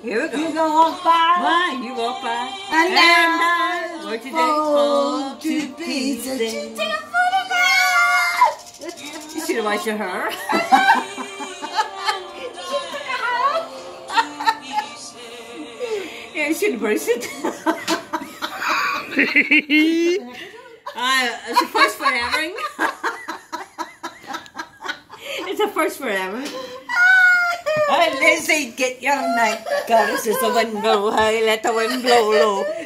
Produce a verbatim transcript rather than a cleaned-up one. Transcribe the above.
Here we go. You gonna walk by? Why you walk by? And, And I I work today, fall fall to pieces. pieces. Take a photograph. You should have washed your hair. Yeah, you should have brushed it. uh, it's a first for Emery. It's a first for Emery. Oh, Lizzie, get your neck. God, this is the wind blow high, let the wind blow low.